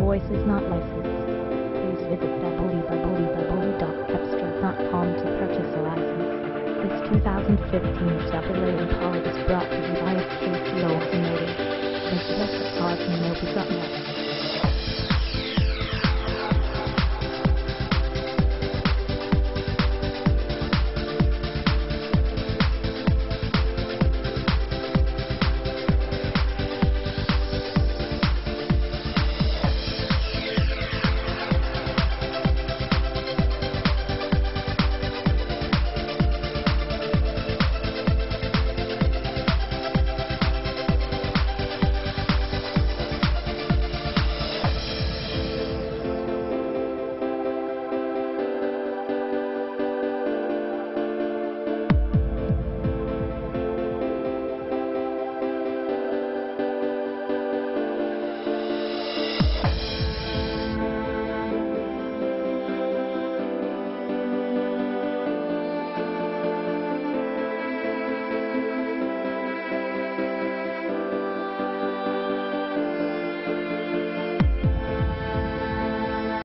voice is not licensed. Please visit www.epster.com to purchase a license. This 2015 Chevrolet Impala is brought to you by SKCO Automotive. Visit us at cars and